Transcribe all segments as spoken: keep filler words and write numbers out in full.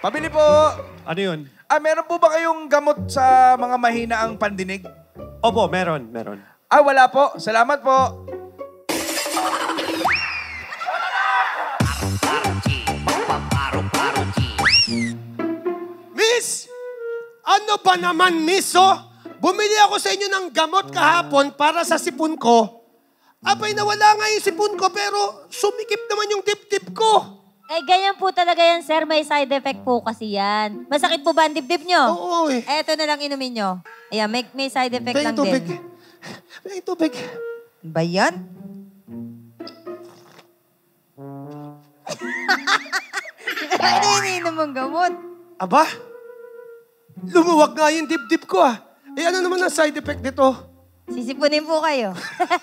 Pabili po. Ano yun? Ah, meron po ba kayong gamot sa mga mahina ang pandinig? Opo, meron, meron. Ah, wala po. Salamat po. Miss! Ano ba naman, miss, oh? Bumili ako sa inyo ng gamot kahapon para sa sipon ko. Abay, nawala nga yung sipon ko, pero sumikip naman yung dibdib ko. Eh, ganyan po talaga yan, sir. May side effect po kasi yan. Masakit po ba ang dibdib nyo? Oo, eh. Eh, ito na lang inumin nyo. Ayan, may, may side effect May lang tubig. din. May tubig. Ba yan? Ano yung iniinom mong gamot? Aba, lumuwag nga yung dibdib ko, ah. Eh, ano naman ang side effect nito? Sisipunin po kayo.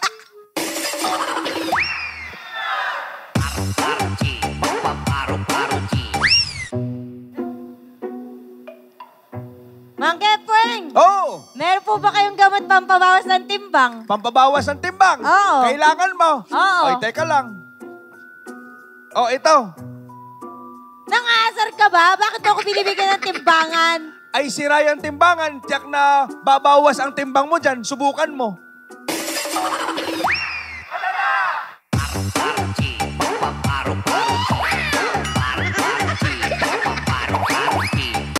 Mang Kepweng! Oh! Meron po ba kayong gamot pampabawas ng timbang? Pampabawas ng timbang. Oo. Kailangan mo. Oo. Oy, teka lang. Oh, ito. Nangasar ka ba? Bakit ako binibigyan ng timbangan? Ay, sira yung timbangan. Tiyak na babawas ang timbang mo dyan. Subukan mo.